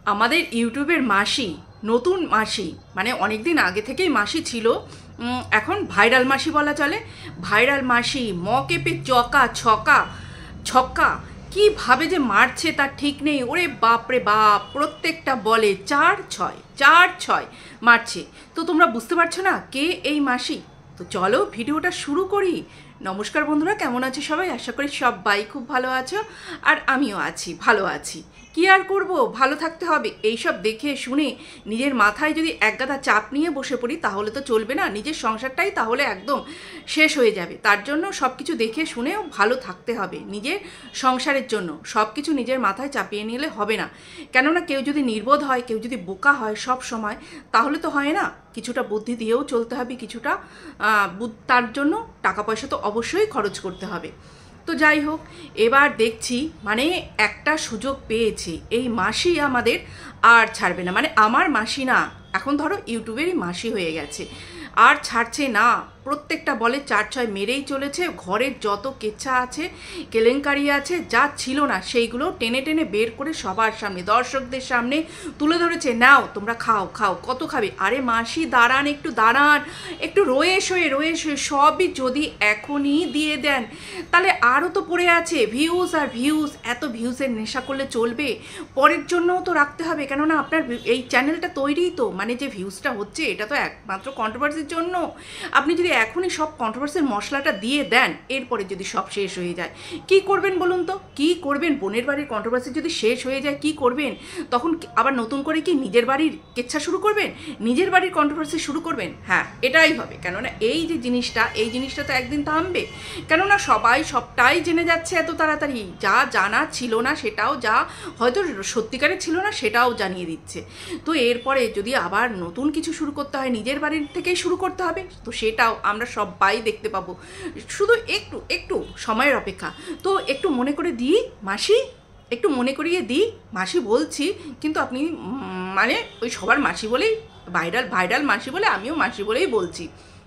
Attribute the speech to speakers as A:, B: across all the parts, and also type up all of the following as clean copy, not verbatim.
A: আমাদের ইউটিউবের মাসি, নতুন মাসি, মানে অনেক দিন আগে থেকেই মাসি ছিল, এখন ভাইরাল মাসি বলা চলে। ভাইরাল মাসি মকেপে চকা ছকা ছক্কা কীভাবে যে মারছে তার ঠিক নেই। ওরে বাপরে বাপ, প্রত্যেকটা বলে 4-6 4-6 মারছে। তো তোমরা বুঝতে পারছো না কে এই মাসি? তো চলো ভিডিওটা শুরু করি। নমস্কার বন্ধুরা, কেমন আছো সবাই? আশা করি সবাই খুব ভালো আছো, আর আমিও আছি, ভালো আছি। কি আর করব, ভালো থাকতে হবে। এইসব দেখে শুনে নিজের মাথায় যদি একগাদা চাপ নিয়ে বসে পড়ি তাহলে তো চলবে না, নিজের সংসারটাই তাহলে একদম শেষ হয়ে যাবে। তার জন্য সব কিছু দেখে শুনেও ভালো থাকতে হবে। নিজের সংসারের জন্য সব কিছু নিজের মাথায় চাপিয়ে নিলে হবে না। কেননা কেউ যদি নির্বোধ হয়, কেউ যদি বোকা হয় সব সময়, তাহলে তো হয় না। কিছুটা বুদ্ধি দিয়েও চলতে হবে, কিছুটা তার জন্য টাকা পয়সা তো অবশ্যই খরচ করতে হবে। তো যাই হোক, এবার দেখছি মানে একটা সুযোগ পেয়েছে এই মাসি, আমাদের আর ছাড়বে না। মানে আমার মাসি না, এখন ধরো ইউটিউবেরই মাসি হয়ে গেছে, আর ছাড়ছে না। প্রত্যেকটা বলে 4-6 মেরেই চলেছে। ঘরের যত কেচ্ছা আছে, কেলেঙ্কারি আছে, যা ছিল না সেইগুলো টেনে টেনে বের করে সবার সামনে, দর্শকদের সামনে তুলে ধরেছে। নাও তোমরা খাও খাও, কত খাবে? আরে মাসি দাঁড়ান, একটু দাঁড়ান, একটু রয়ে শোয়ে সবই যদি এখনই দিয়ে দেন তাহলে আরও তো পড়ে আছে ভিউজ আর ভিউজ। এত ভিউজের নেশা করলে চলবে? পরের জন্যও তো রাখতে হবে। কেননা আপনার এই চ্যানেলটা তৈরিই তো, মানে যে ভিউজটা হচ্ছে এটা তো একমাত্র কন্ট্রোভার্সির জন্য। আপনি যদি এখনই সব কন্ট্রোভার্সির মশলাটা দিয়ে দেন, এরপরে যদি সব শেষ হয়ে যায় কি করবেন বলুন তো? কি করবেন? বোনের বাড়ির কন্ট্রোভার্সি যদি শেষ হয়ে যায় কি করবেন? তখন আবার নতুন করে কি নিজের বাড়ির কেচ্ছা শুরু করবেন? নিজের বাড়ির কন্ট্রোভার্সি শুরু করবেন? হ্যাঁ, এটাই হবে। কেননা এই যে জিনিসটা, এই জিনিসটা তো একদিন থামবে। কেননা সবাই সবটাই জেনে যাচ্ছে এত তাড়াতাড়ি। যা জানা ছিল না সেটাও, যা হয়তো সত্যিকারের ছিল না সেটাও জানিয়ে দিচ্ছে। তো এরপরে যদি আবার নতুন কিছু শুরু করতে হয়, নিজের বাড়ির থেকেই শুরু করতে হবে। তো সেটাও আমরা সবাই দেখতে পাবো, শুধু একটু একটু সময়ের অপেক্ষা। তো একটু মনে করে দিই মাসি, একটু মনে করিয়ে দিই মাসি বলছি। কিন্তু আপনি মানে ওই সবার মাসি বলেই, ভাইরাল মাসি বলে আমিও মাসি বলেই বলছি।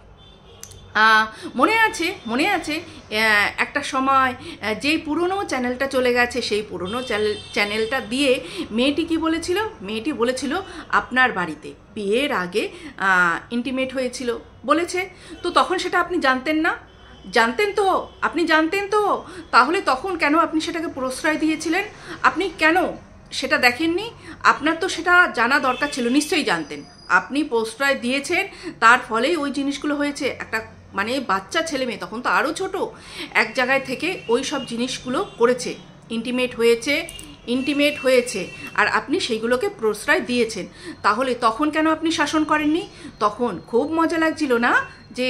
A: মনে আছে একটা সময় যেই পুরনো চ্যানেলটা চলে গেছে, সেই পুরনো চ্যানেলটা দিয়ে মেয়েটি কি বলেছিল? মেয়েটি বলেছিল আপনার বাড়িতে বিয়ের আগে ইন্টিমেট হয়েছিল বলেছে। তো তখন সেটা আপনি জানতেন না? জানতেন তো, আপনি জানতেন তো। তাহলে তখন কেন আপনি সেটাকে প্রশ্রয় দিয়েছিলেন? আপনি কেন সেটা দেখেননি? আপনার তো সেটা জানা দরকার ছিল, নিশ্চয়ই জানতেন। আপনি প্রশ্রয় দিয়েছেন, তার ফলেই ওই জিনিসগুলো হয়েছে। একটা মানে বাচ্চা ছেলে মেয়ে, তখন তো আরও ছোট, এক জায়গায় থেকে ওই সব জিনিসগুলো করেছে, ইন্টিমেট হয়েছে, আর আপনি সেইগুলোকে প্রশ্রয় দিয়েছেন। তাহলে তখন কেন আপনি শাসন করেননি? তখন খুব মজা লাগছিল না যে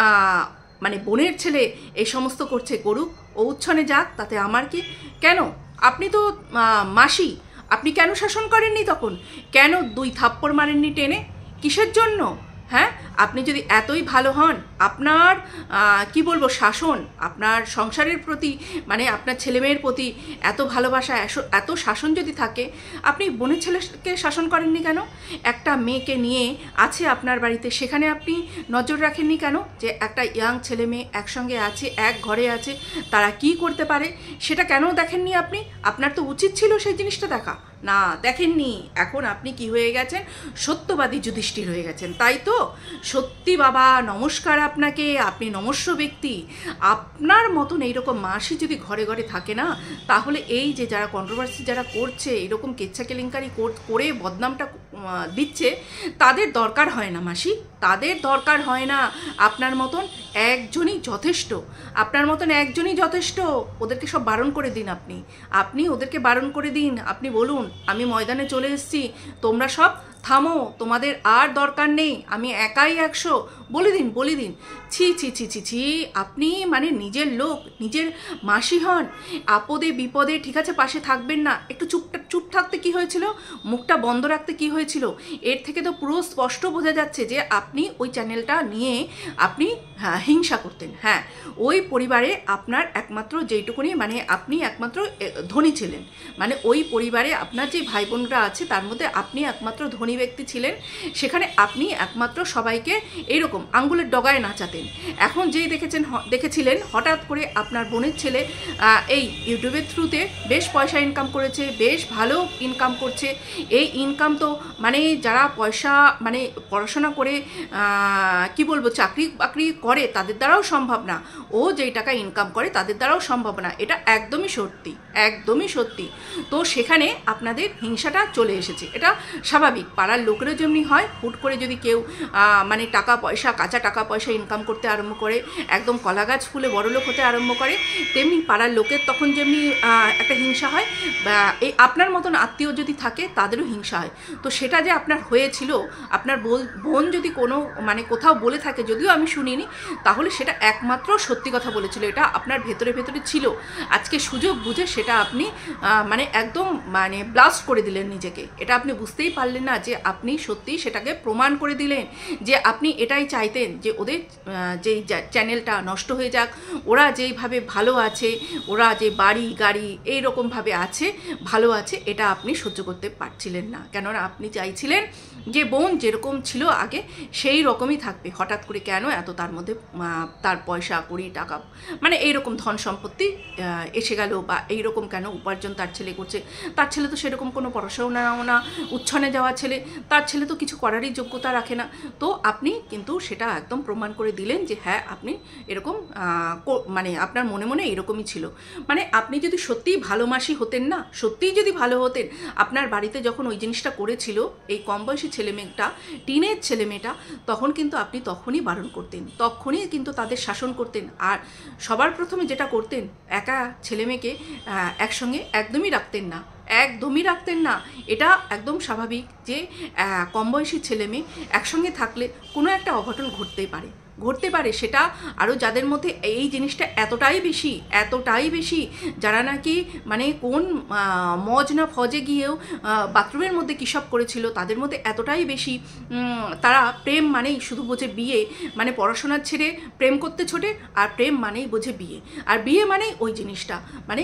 A: মানে বোনের ছেলে এই সমস্ত করছে, করুক, ও উচ্ছনে যাক, তাতে আমার কি? কেন আপনি তো মাসি, আপনি কেন শাসন করেননি তখন? কেন 2 থাপ্পড় মারেননি টেনে? কিসের জন্য? হ্যাঁ, আপনি যদি এতই ভালো হন, আপনার কি বলবো, শাসন, আপনার সংসারের প্রতি, মানে আপনার ছেলেমেয়ের প্রতি এত ভালোবাসা, এত শাসন যদি থাকে, আপনি বোনের ছেলেকে শাসন করেননি কেন? একটা মেয়েকে নিয়ে আছে আপনার বাড়িতে, সেখানে আপনি নজর রাখেননি কেন? যে একটা ইয়াং ছেলে মেয়ে একসঙ্গে আছে, এক ঘরে আছে, তারা কি করতে পারে সেটা কেন দেখেননি আপনি? আপনার তো উচিত ছিল সেই জিনিসটা দেখা। না, দেখেননি। এখন আপনি কি হয়ে গেছেন? সত্যবাদী যুধিষ্ঠির হয়ে গেছেন, তাই তো? সত্যি বাবা, নমস্কার আপনাকে, আপনি নমস্য ব্যক্তি। আপনার মতন এইরকম মাসি যদি ঘরে ঘরে থাকে না, তাহলে এই যে যারা কন্ট্রোভার্সি যারা করছে, এরকম কেচ্ছা কেলেঙ্কারি করে বদনামটা দিচ্ছে, তাদের দরকার হয় না মাসি, তাদের দরকার হয় না। আপনার মতন একজনই যথেষ্ট, আপনার মতন একজনই যথেষ্ট। ওদেরকে সব বারণ করে দিন, আপনি ওদেরকে বারণ করে দিন। আপনি বলুন আমি ময়দানে চলে এসেছি, তোমরা সব থামো, তোমাদের আর দরকার নেই, আমি একাই 100। বলে দিন। ছি ছি ছি ছি ছি, আপনি মানে নিজের লোক, নিজের মাসি হন, আপদে বিপদে ঠিক আছে পাশে থাকবেন না? একটু চুপ থাকতে কি হয়েছিল? মুখটা বন্ধ রাখতে কি হয়েছিল? এর থেকে তো পুরো স্পষ্ট বোঝা যাচ্ছে যে আপনি ওই চ্যানেলটা নিয়ে আপনি হিংসা করতেন। হ্যাঁ, ওই পরিবারে আপনার একমাত্র যেইটুকুনি, মানে আপনি একমাত্র ধনী ছিলেন, মানে ওই পরিবারে আপনার যে ভাই বোনরা আছে তার মধ্যে আপনি একমাত্র ধনী ব্যক্তি ছিলেন। সেখানে আপনি একমাত্র সবাইকে এইরকম আঙ্গুলের ডগায় নাচাতেন। এখন যেই দেখেছিলেন হঠাৎ করে আপনার বোনের ছেলে এই ইউটিউবের থ্রুতে বেশ পয়সা ইনকাম করেছে, বেশ ভালো ভালো ইনকাম করছে। এই ইনকাম তো মানে যারা পয়সা মানে পড়াশোনা করে কি বলবো চাকরি বাকরি করে তাদের দ্বারাও সম্ভব না, ও যেই টাকা ইনকাম করে তাদের দ্বারাও সম্ভব না, এটা একদমই সত্যি, একদমই সত্যি। তো সেখানে আপনাদের হিংসাটা চলে এসেছে, এটা স্বাভাবিক। পাড়ার লোকেরও যেমনি হয়, হুট করে যদি কেউ মানে টাকা পয়সা কাঁচা টাকা পয়সা ইনকাম করতে আরম্ভ করে, একদম কলা গাছ ফুলে বড়লোক হতে আরম্ভ করে, তেমনি পাড়ার লোকের তখন যেমনি একটা হিংসা হয়, বা এই আপনার মতন আত্মীয় যদি থাকে তাদেরও হিংসা হয়। তো সেটা যে আপনার হয়েছিল, আপনার বোন যদি কোনো মানে কোথাও বলে থাকে, যদিও আমি শুনিনি, তাহলে সেটা একমাত্র সত্যি কথা বলেছিল, এটা আপনার ভেতরে ভেতরে ছিল। আজকে সুযোগ বুঝে সেটা আপনি মানে একদম মানে ব্লাস্ট করে দিলেন নিজেকে। এটা আপনি বুঝতেই পারলেন না যে আপনি সত্যিই সেটাকে প্রমাণ করে দিলেন যে আপনি এটাই চাইতেন যে ওদের যেই চ্যানেলটা নষ্ট হয়ে যাক, ওরা যেইভাবে ভালো আছে, ওরা যে বাড়ি গাড়ি এইরকমভাবে আছে, ভালো আছে, এটা আপনি সহ্য করতে পারছিলেন না। কেননা আপনি চাইছিলেন যে বোন যেরকম ছিল আগে সেই রকমই থাকবে। হঠাৎ করে কেন এত তার মধ্যে তার পয়সা কড়ি টাকা মানে এইরকম ধন সম্পত্তি এসে গেল, বা এইরকম কেন উপার্জন তার ছেলে করছে? তার ছেলে তো সেরকম কোনো পড়াশোনাও না, উচ্ছনে যাওয়া ছেলে, তার ছেলে তো কিছু করারই যোগ্যতা রাখে না। তো আপনি কিন্তু সেটা একদম প্রমাণ করে দিলেন যে হ্যাঁ আপনি এরকম মানে আপনার মনে মনে এরকমই ছিল। মানে আপনি যদি সত্যিই ভালো মাসি হতেন না, সত্যিই যদি ভালো হতেন, আপনার বাড়িতে যখন ওই জিনিসটা করেছিল এই কম বয়সী ছেলেমেয়েটা, টিনের ছেলেমেয়েটা, তখন কিন্তু আপনি তখনই বারণ করতেন, তখনই কিন্তু তাদের শাসন করতেন। আর সবার প্রথমে যেটা করতেন, একা ছেলেমেয়েকে একসঙ্গে একদমই রাখতেন না, একদমই রাখতেন না। এটা একদম স্বাভাবিক যে কম বয়সী ছেলে মেয়ে একসঙ্গে থাকলে কোনো একটা অঘটন ঘটতেই পারে, ঘটতে পারে। সেটা আরও যাদের মধ্যে এই জিনিসটা এতটাই বেশি, এতটাই বেশি, যারা নাকি মানে কোন মজ না ফজে গিয়েও বাথরুমের মধ্যে কী সব করেছিল, তাদের মধ্যে এতটাই বেশি তারা প্রেম মানেই শুধু বোঝে বিয়ে, মানে পড়াশোনার ছেড়ে প্রেম করতে ছোটে, আর প্রেম মানেই বোঝে বিয়ে, আর বিয়ে মানেই ওই জিনিসটা মানে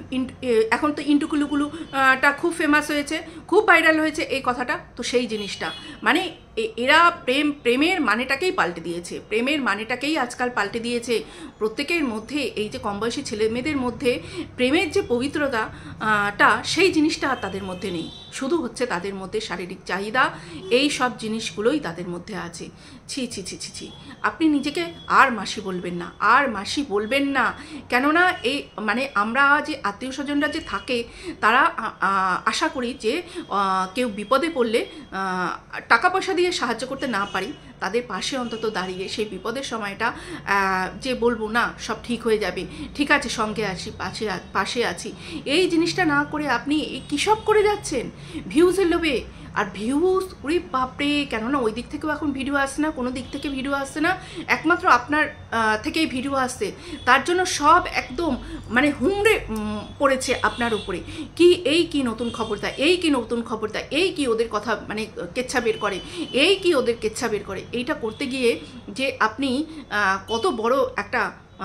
A: এখন তো ইন্টুকুলুকুলুটা খুব ফেমাস হয়েছে, খুব ভাইরাল হয়েছে এই কথাটা। তো সেই জিনিসটা মানে এরা প্রেমের মানেটাকেই পাল্টে দিয়েছে, প্রেমের মানেটাকেই আজকাল পাল্টে দিয়েছে প্রত্যেকের মধ্যে। এই যে কম বয়সী ছেলে মেয়েদের মধ্যে প্রেমের যে পবিত্রতাটা সেই জিনিসটা আর তাদের মধ্যে নেই, শুধু হচ্ছে তাদের মধ্যে শারীরিক চাহিদা, এই সব জিনিসগুলোই তাদের মধ্যে আছে। ছি ছি ছি ছি ছি, আপনি নিজেকে আর মাসি বলবেন না, আর মাসি বলবেন না। কেননা এই মানে আমরা যে আত্মীয় স্বজনরা যে থাকে, তারা আশা করি যে কেউ বিপদে পড়লে টাকা পয়সা দিয়ে সাহায্য করতে না পারি, তাদের পাশে অন্তত দাঁড়িয়ে সেই বিপদের সময়টা যে বলবো না সব ঠিক হয়ে যাবে, ঠিক আছে সঙ্গে আছি, পাশে আছি, এই জিনিসটা না করে আপনি কী সব করে যাচ্ছেন ভিউজের লোভে। আর ভিউজ ওরে বাপরে, কেননা ওই দিক থেকেও এখন ভিডিও আসছে না, কোনো দিক থেকে ভিডিও আসছে না, একমাত্র আপনার থেকেই ভিডিও আসছে। তার জন্য সব একদম মানে হুমড়ে পড়েছে আপনার উপরে, কি এই কি নতুন খবর দেয়, এই কি নতুন খবর দেয়, এই কি ওদের কথা মানে কেচ্ছা বের করে, এই কি ওদের কেচ্ছা বের করে। এইটা করতে গিয়ে যে আপনি কত বড় একটা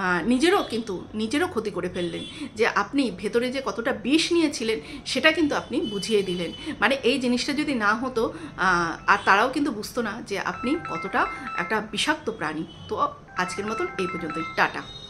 A: নিজেরও ক্ষতি করে ফেললেন, যে আপনি ভেতরে যে কতটা বিষ নিয়েছিলেন সেটা কিন্তু আপনি বুঝিয়ে দিলেন। মানে এই জিনিসটা যদি না হতো আর তারাও কিন্তু বুঝতো না যে আপনি কতটা একটা বিষাক্ত প্রাণী। তো আজকের মতন এই পর্যন্তই, টাটা।